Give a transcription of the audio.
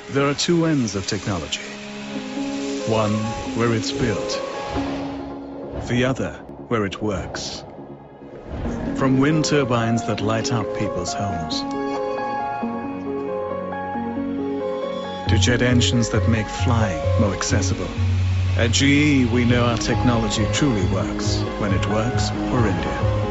There are two ends of technology. One where it's built, the other where it works. From wind turbines that light up people's homes, to jet engines that make flying more accessible. At GE, we know our technology truly works when it works for India.